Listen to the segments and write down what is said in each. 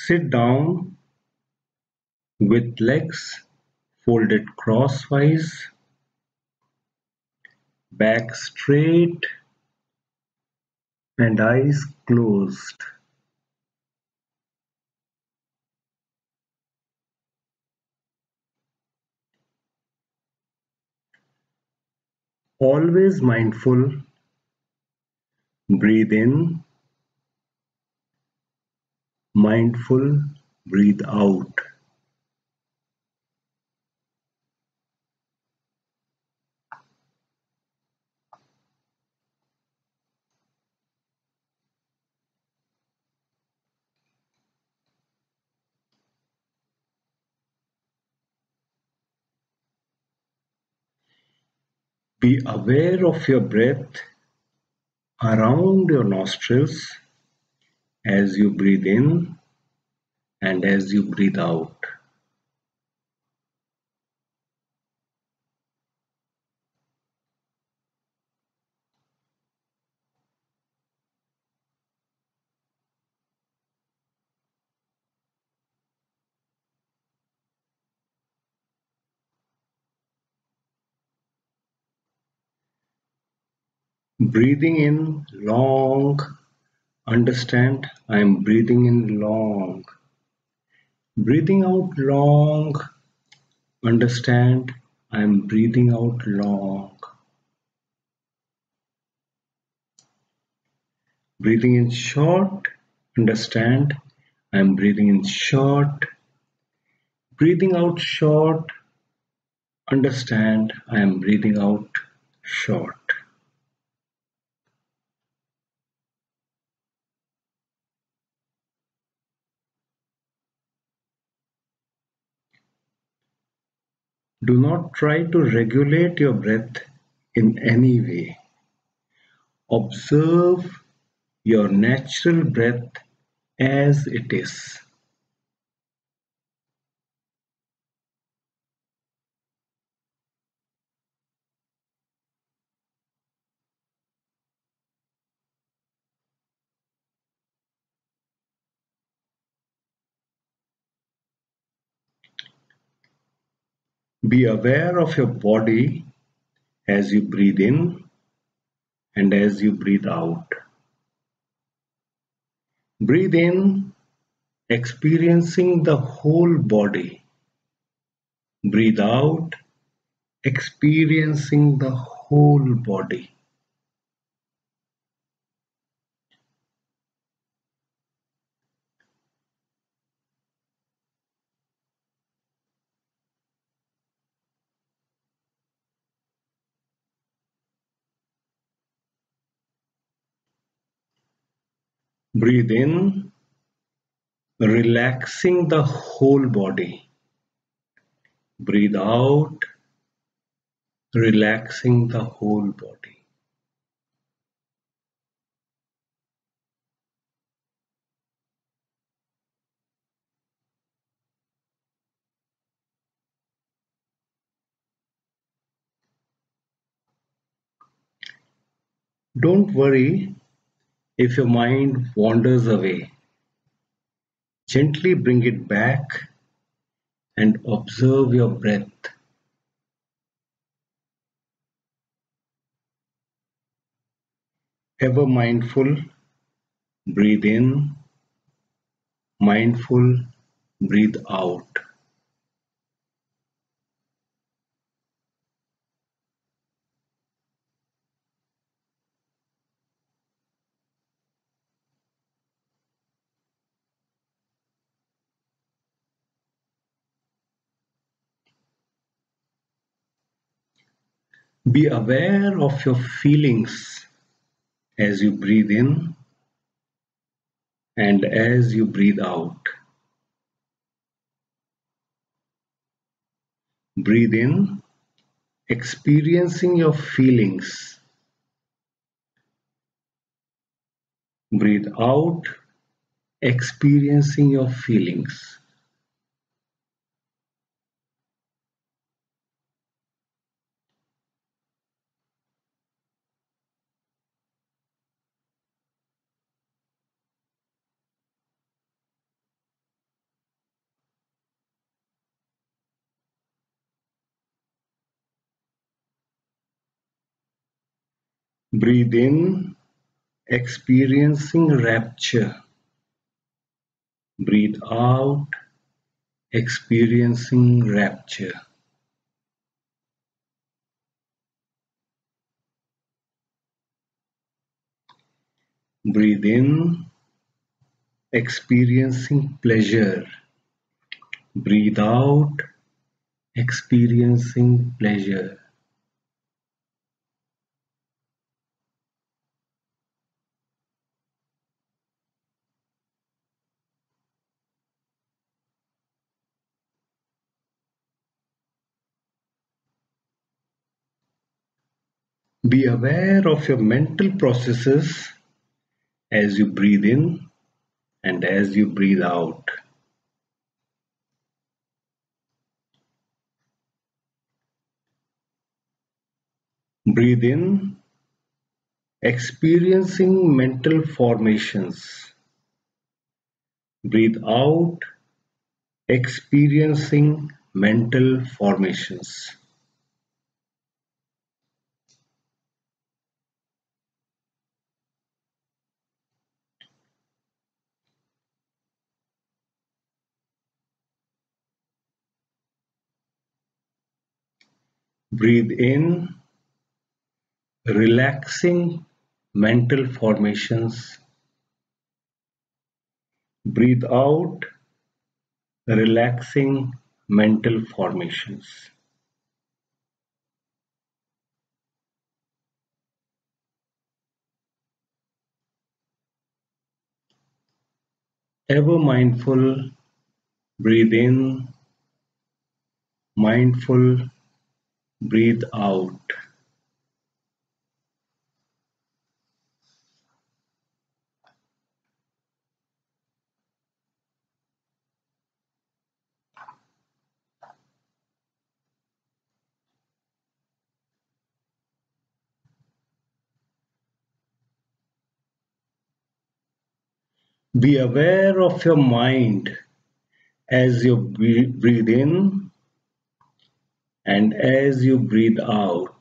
Sit down with legs folded crosswise, back straight and eyes closed. Always mindful, breathe in, mindful, breathe out. Be aware of your breath around your nostrils as you breathe in and as you breathe out. Breathing in long, understand I am breathing in long. Breathing out long, understand I am breathing out long. Breathing in short, understand I am breathing in short. Breathing out short, understand I am breathing out short. Do not try to regulate your breath in any way. Observe your natural breath as it is. Be aware of your body as you breathe in and as you breathe out. Breathe in, experiencing the whole body. Breathe out, experiencing the whole body. Breathe in, relaxing the whole body. Breathe out, relaxing the whole body. Don't worry if your mind wanders away. Gently bring it back and observe your breath. Ever mindful, breathe in, mindful, breathe out. Be aware of your feelings as you breathe in and as you breathe out. Breathe in, experiencing your feelings. Breathe out, experiencing your feelings. Breathe in, experiencing rapture. Breathe out, experiencing rapture. Breathe in, experiencing pleasure. Breathe out, experiencing pleasure. Be aware of your mental processes as you breathe in and as you breathe out. Breathe in, experiencing mental formations. Breathe out, experiencing mental formations. Breathe in, relaxing mental formations. Breathe out, relaxing mental formations. Ever mindful, breathe in, mindful, breathe out. Be aware of your mind as you breathe in and as you breathe out.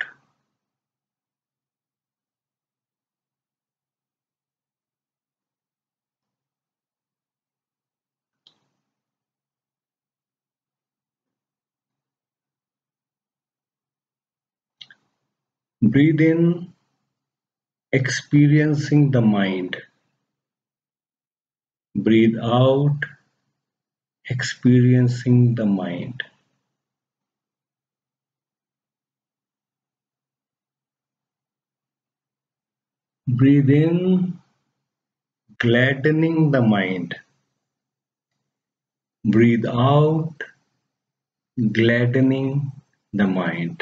Breathe in, experiencing the mind. Breathe out, experiencing the mind. Breathe in, gladdening the mind. Breathe out, gladdening the mind.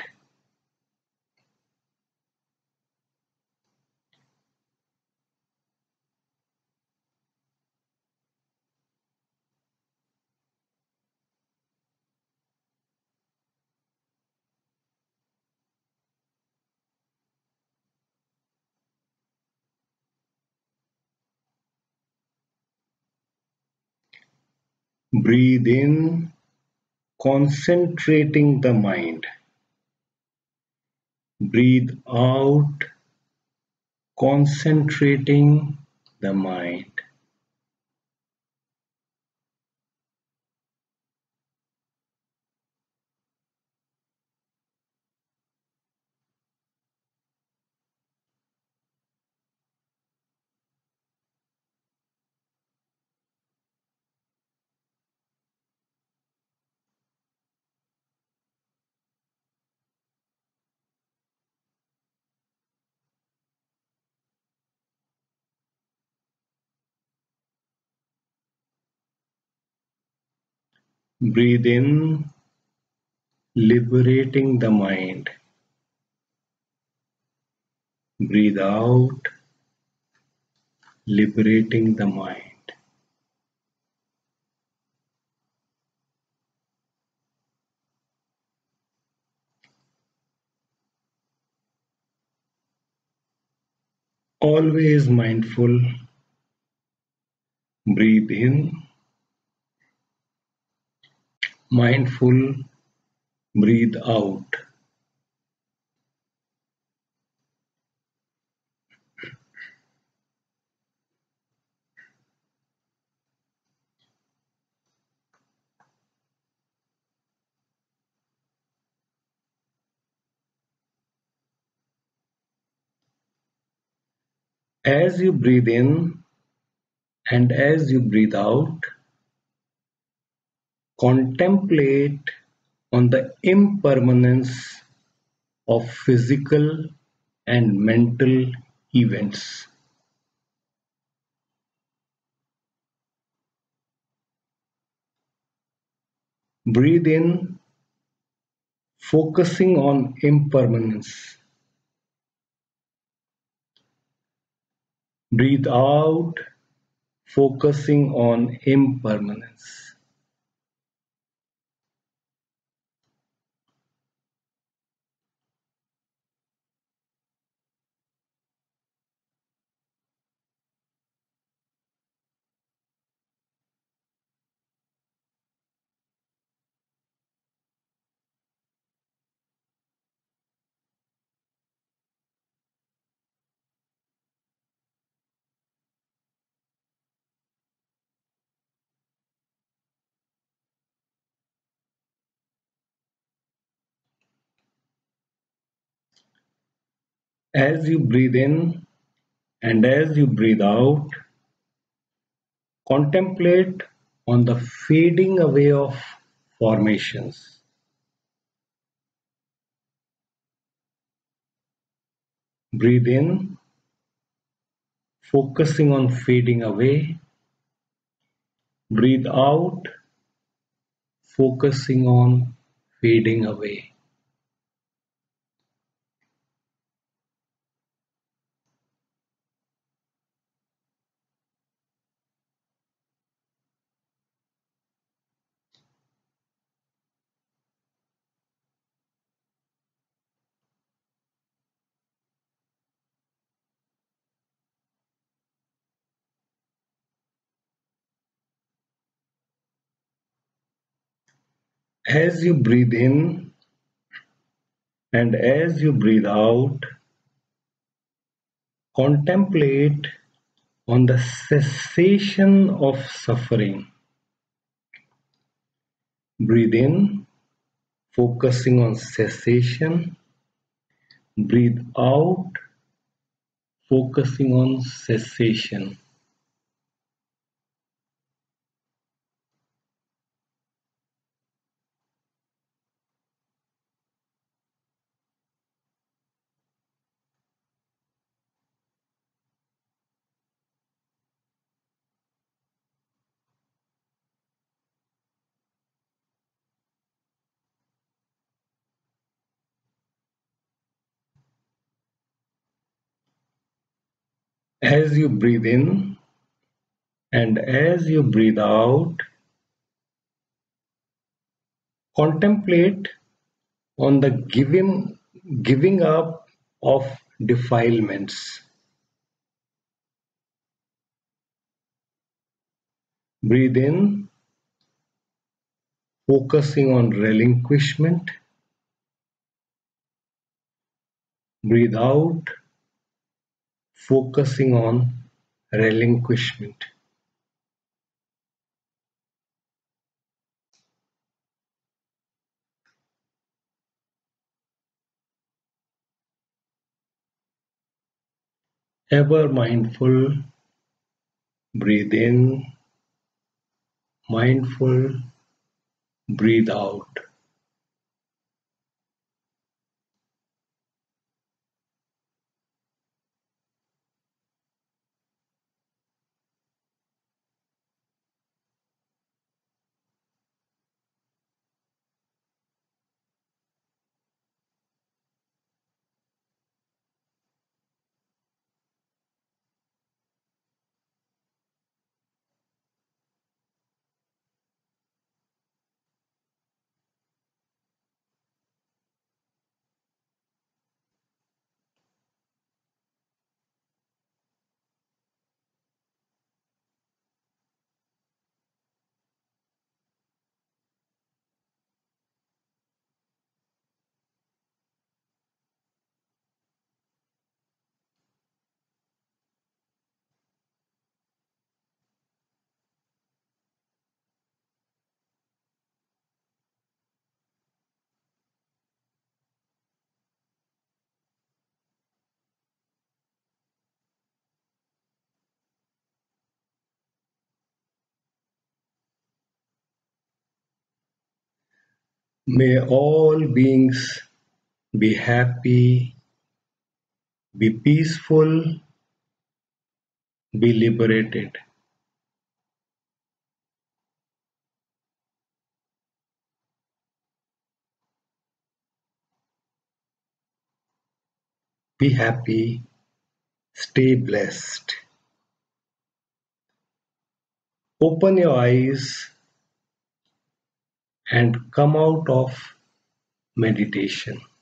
Breathe in, concentrating the mind. Breathe out, concentrating the mind. Breathe in, liberating the mind. Breathe out, liberating the mind. Always mindful. Breathe in, mindful, breathe out. As you breathe in and as you breathe out, contemplate on the impermanence of physical and mental events. Breathe in, focusing on impermanence. Breathe out, focusing on impermanence. As you breathe in and as you breathe out, contemplate on the fading away of formations. Breathe in, focusing on fading away. Breathe out, focusing on fading away. As you breathe in and as you breathe out, contemplate on the cessation of suffering. Breathe in, focusing on cessation. Breathe out, focusing on cessation. As you breathe in and as you breathe out, contemplate on the giving up of defilements. Breathe in, focusing on relinquishment. Breathe out, focusing on relinquishment. Ever mindful, breathe in, mindful, breathe out. May all beings be happy, be peaceful, be liberated. Be happy, stay blessed. Open your eyes and come out of meditation.